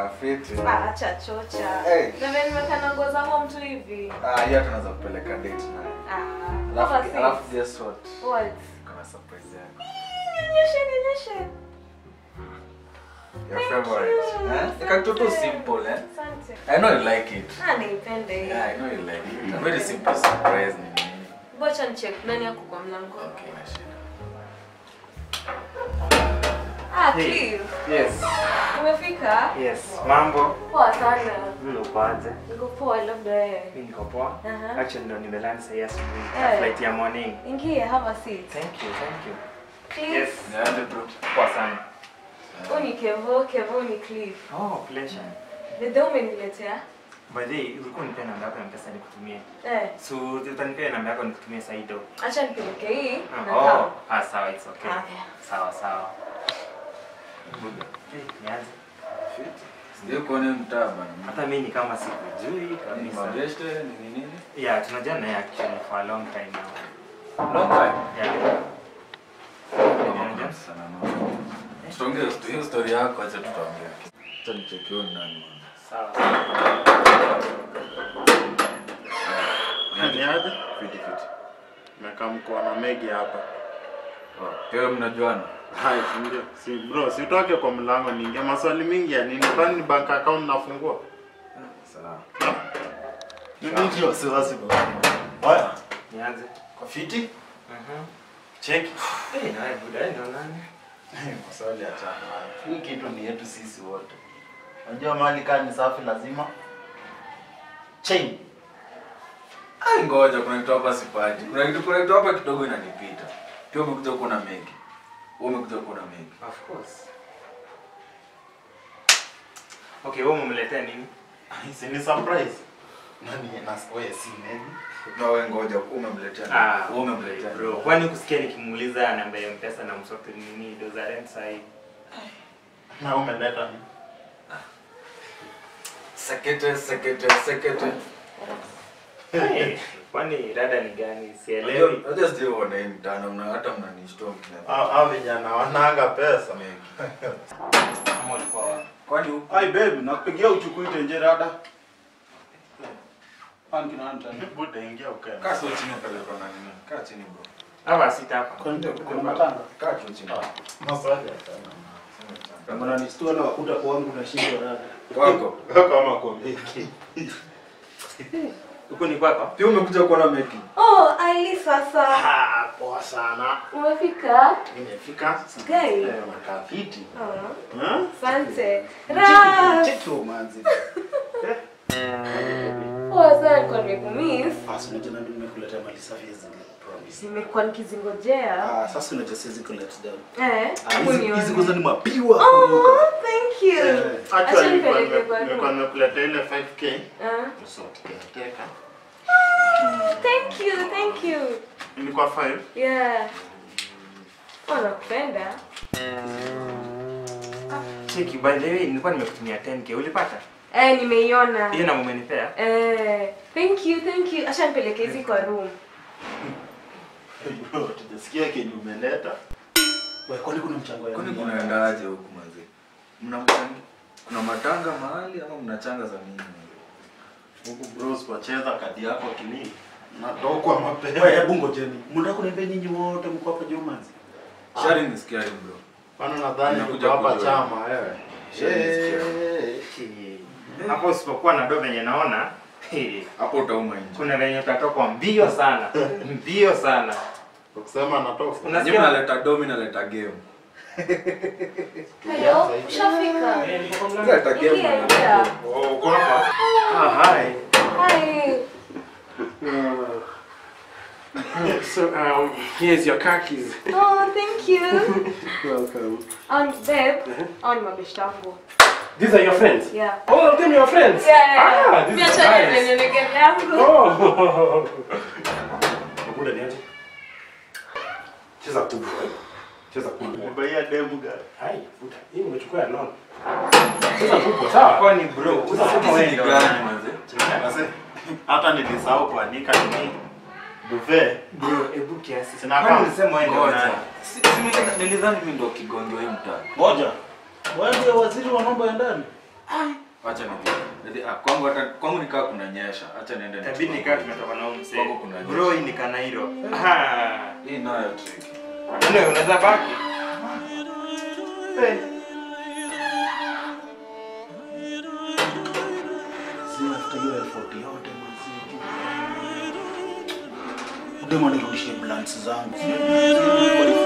Fiti. Acha chocha. Na mimi nimekana nguo zangu mtu hivi. Hiyo tunaweza kupeleka date naye. Alafu guess what? What? Kuna surprise yako. Nyeshe. Your favorite. Katoto simple, eh? Asante. I know you like it. Nipende. Yeah, I know you like it. A very simple surprise. Bocha nicheck nani yako kwa mlango. Okay, na shida. Clear. Yes. Umefika? Yes. Mambo? Poa sana. Unapoaje? Niko poa labda wewe. Mimi niko poa. Actually ndo nimelala sasa asubuhi. Flight ya morning. Ingia, have a seat. Thank you. Please. Yes. Niende bro. Poa sana. Oni Kevo ni Cliff. Oh, pleasure. Ndio umeniletea? By the way, ulikuwa unipea namba yako ya M-Pesa nikutumie. So, utanipea namba yako nikutumie sasa hivi. Acha nipeleke hii. Sawa, it's okay. Sawa. Nianze. Sio kuona mtaa bana. Hata mimi ni kama sikujui kabisa. Mabeste ni nini? Yeah, tunajua naye actually for a long time now. Long time? Yeah. Ndio sana no. Tuongee hiyo story yako acha tutaongea. Acha nichekio nani. Sawa. Niaje? Fiti. Nakaa mko na Megi hapa. Wewe mnajuana? Hai, ndio. Si bro, si utoke kwa mlango niingie. Maswali mingi ya nini? Kwani ni bank account nafungua? Sawa. Nini ndio wasiwasi bro? Haya, Nianze. kwa fiti? Check. Na wewe budai ndo nani? Maswali ya chana. Hii kitu ni yetu sisi wote. Unajua mali kani safi lazima chain. Ngoja kuna kitu hapa sipati. Kuna kitu hapa kidogo inanipita. Pia umekuja kuona Megi. Umekuja kuona Megi. Of course. Okay, wewe umemletea nini? Si ni surprise. Nani wewe si Megi? Na wewe ngoja umemletea. Wewe umemletea. Bro, kwani kusikia nikimuuliza namba ya M-Pesa na msoto nini doza rent sahi? Na umeleta nini? Sekete. Kwani dada ni gani? Sielewi. Hata sio wana mtana mna hata mnanishtua mkina. Hao vijana wananga pesa Megi. Kama ulikuwa kwani huko? Hai babe, nakupigia uchukue tenje dada. Panki na antani. Bude ingia ukae. Kaa sio chini pale kwa nani? Kaa chini bro. Hapa sita hapa. Kuna matanga. Kaa chini. Maswali ya sana. Kama unanistua na wakuta kwangu na shingo dada. Kwako. Kama kwa Megi. Uko ni kwako? Pia umekuja kuona Megi. Ali sasa. Poa sana. Umefika? Nimefika. Gay. Nakaa fiti. Asante. Cheki manzi. Sasa kwa nimekumiss. Basi unajua ndio nimekuletea mali safi hizi promise. Nimekuwa nikizingojea. Sasa unajua siwezi ku let down. Hizi kwanza ni mapiwa. Thank you. Actually nilikuwa nimekuletea ile 5k. So tukateka. Thank you. Ilikuwa 5. Yeah. Nakupenda. Cheki, by the way, nilikuwa nimekutumia 10k. Ulipata? Nimeiona. Hiyo na umenipea? Thank you. Acha nipeleke hizi kwa room. Bro, tujasikia kenye umeleta. Wewe kwani kuna mchango Kwani kunaendaje huko manzi? Mnamchanga? Kuna matanga mahali ama mnachanga za nini? Huko bros wacheza kadi yako kinini? Natokwa mapema. Wewe hebu ngojeni. Mnataka kuniambia nyinyi wote mko hapa Jumanzi? Sharing is caring bro. Bana nadhani kuja hapa chama wewe. Hapo usipokuwa na dogo yenye naona, hapo utauma nje. Kuna venye utatoka mbio sana. Mbio sana. Ukisema natoka. Unasikia naleta domi naleta game. Hello, ushafika? Naleta game. Uko hapa? Hi. So, here's your car keys. Oh, thank you. Welcome. Babe, my best friend. These are your friends? Yeah. All of them your friends? Yeah. This is nice. Oh. Buda niaje? Cheza kubwa, Cheza kubwa. Umebaya demu gani? Hai, buda. Hii umechukua loan. Cheza kubwa, sawa? Kwani bro, usisema wewe ndio gani manze? Basi hata nilisahau kuandika nini? Duve. Bro, ebu kiasi. Sina Kwani ulisema wewe ndio nani? Nilidhani mimi ndio kigongo hii mtaa. Ngoja. Wewe ndio waziri wa mambo ya ndani? Acha niende. Kwangu nikaa kunanyesha. Acha niende. Tabidi nikaa tumetoka na mse. Kwangu kunanyesha. Bro, hii ni Kanairo. Hii nayo trick. Ndio unaweza baki. After hiyo effort yote mzee. Ndio nirudishie blunts zangu.